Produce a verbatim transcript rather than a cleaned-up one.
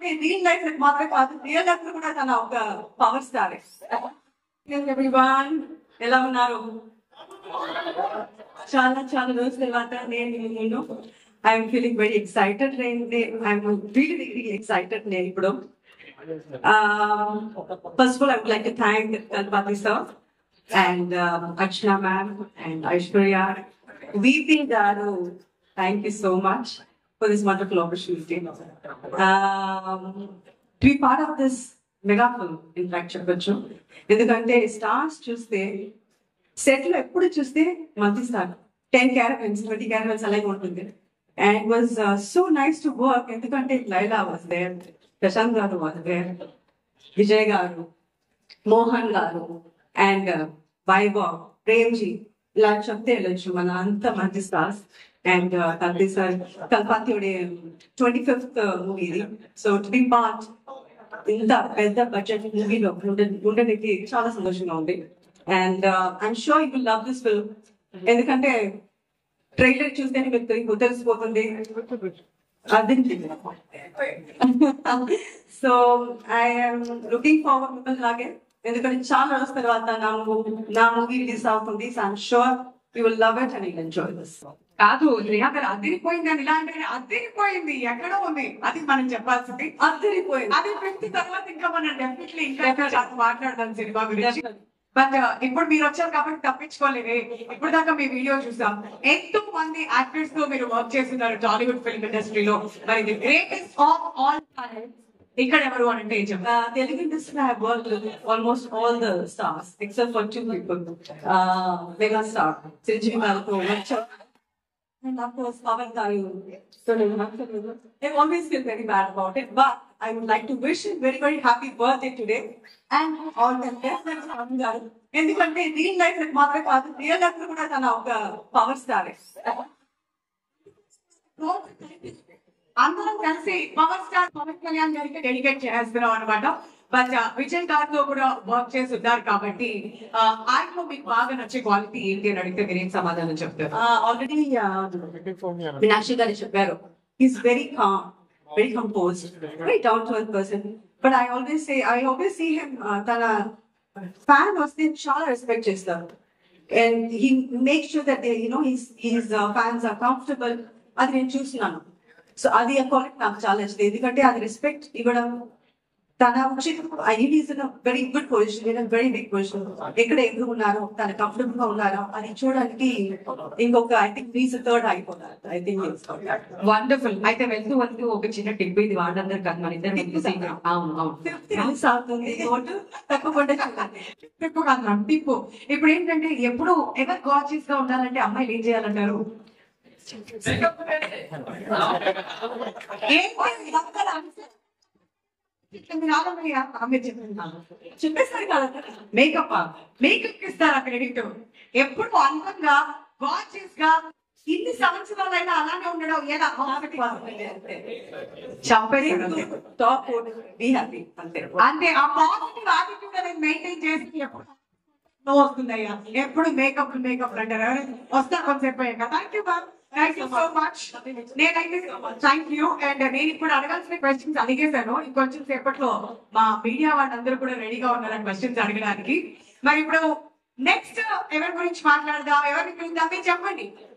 ఎందుకంటే real life మాత్రమే కాదు, రియల్ లైఫ్ లో కూడా తన ఒక పవర్ స్టార్. ఎవ్రీవన్ ఎలా ఉన్నారు? చాలా చాలా రోజుల తర్వాత నేను నేను I'm feeling very excited. I'm really really excited నేను ఇప్పుడు. First of all I would like to thank Kalpathy sir and uh, Archana ma'am and Aishwarya, V P garu. Thank you so much for this wonderful opportunity um, to be part of this mega film. In fact, చెప్పొచ్చు ఎందుకంటే stars చూస్తే set లో ఎప్పుడు చూస్తే multi star ten caravans twenty caravans అలాగే ఉంటుంది. And it was so nice to work ఎందుకంటే Laila was there, Prashanth గారు వాజ్ దేర్, విజయ్ గారు, మోహన్ గారు అండ్ వైభవ్, ప్రేమ్జీ, ఇలా చెప్తే వెళ్ళొచ్చు మన అంత మంచి stars. And Kalpathy sir, Kalpathy twenty fifth movie ఇది. సో టు బి పార్ట్ ఇంత పెద్ద బడ్జెట్ మూవీలో ఉండడానికి చాలా సంతోషంగా ఉంది. And I'm sure you will love this film ఎందుకంటే ట్రైలర్ చూస్తేనే మీకు తెలిసిపోతుంది. అది సో ఐఎమ్ లుకింగ్ ఫార్వర్డ్ మిమ్మల్ని లాగే ఎందుకంటే చాలా రోజుల తర్వాత నా నా మూవీ రిలీజ్ అవుతుంది. So I'm sure you will love it and you will enjoy this. కాదు రేఖ అదిరిపోయింది అని ఇలా అంటే అదిరిపోయింది ఎక్కడో ఉంది అది మనం చెప్పాల్సింది. అదిరిపోయింది అది ఫిఫ్త్ తర్వాత ఇంకా మనం డెఫినెట్లీ ఇంకా మాట్లాడదాం సినిమా గురించి. బట్ ఇప్పుడు మీరు వచ్చారు కాబట్టి తప్పించుకోలేదే. ఇప్పుడు దాకా మీ వీడియో చూసాం, ఎంతో మంది యాక్టర్స్ తో మీరు వర్క్ చేస్తున్నారు టాలీవుడ్ ఫిల్మ్ ఇండస్ట్రీలో. మరి the greatest of all time ఇక్కడ ఎవరు అంటే ఏం చెప్తారు? Telugu industry I work with almost all the stars except for two people. Mega star Chiranjeevi గారితో and of course Pawan garu. So I always feel very bad about it, but I would like to wish him very very happy birthday today and all the best for Pawan garu. ఎందుకంటే real life మాత్రమే కాదు, real life లో కూడా తన ఒక power star. అందరం కలిసి power star Pawan Kalyan గారికి డెడికేట్ చేస్తున్నాం అనమాట. బట్ విజయ్ గారితో కూడా వర్క్ చేసి ఉన్నారు కాబట్టి ఆయనలో మీకు బాగా నచ్చే క్వాలిటీ ఏంటి అని అడిగితే మీరు ఏం సమాధానం చెప్తారు? ఆల్రెడీ మీనాక్షి గారు చెప్పారు, is very calm, very composed, very down to earth person. But I always say I always see him తన ఫ్యాన్ వస్తే చాలా రెస్పెక్ట్ చేస్తారు. And he make sure that you know his his fans are comfortable. అది నేను చూస్తున్నాను. So అది ఆ quality నాకు చాలా నచ్చింది ఎందుకంటే అది రెస్పెక్ట్ ఇవ్వడం. తన is in very good position, in very big position. ఎక్కడ ఎదురు ఉన్నారో తన కంఫర్టబుల్ గా ఉన్నారో అది చూడడానికి ఇంకొక ఐ థింక్ ప్లీజ్ థర్డ్ అయిపోతారు. I think wonderful. అయితే వెళ్తూ వెళ్తూ ఒక చిన్న టిప్ ఇది వాడందరు కదా మన ఇద్దరు. అవును అవును తప్పకుండా టిప్పు కాదు టిప్పు. ఇప్పుడు ఏంటంటే ఎప్పుడు ఎవరు గార్జియస్ గా ఉండాలంటే అమ్మాయిలు ఏం చేయాలంటారు? చెప్పేస్తారు కదా మేకప్ మేకప్ ఇస్తారు అక్కడ ఎడిటర్. ఎప్పుడు అందంగా గార్జియస్ గా ఇన్ని సంవత్సరాలైనా అలానే ఉండడం ఏదా చంపేది టాప్ బీ హ్యాపీ అంతే. అంటే ఆ పాజిటివ్ యాటిట్యూడ్ అనేది మెయింటైన్ చేసి ఎప్పుడు వస్తుందయ్యా ఎప్పుడు మేకప్ మేకప్ అంటారు. వస్తా కొంతసేపు అయ్యాక. Thank you ma'am, thank you so much. నేనైతే థ్యాంక్ యూ. అండ్ నేను ఇప్పుడు అడగాల్సిన క్వశ్చన్స్ అడిగేశాను. ఇంకొంచెం సేపట్లో మా మీడియా వాళ్ళందరూ కూడా రెడీగా ఉన్నారు క్వశ్చన్స్ అడగడానికి. మరి ఇప్పుడు నెక్స్ట్ ఎవరి గురించి మాట్లాడదాం, ఎవరిని పిలుద్దాం మీరు చెప్పండి.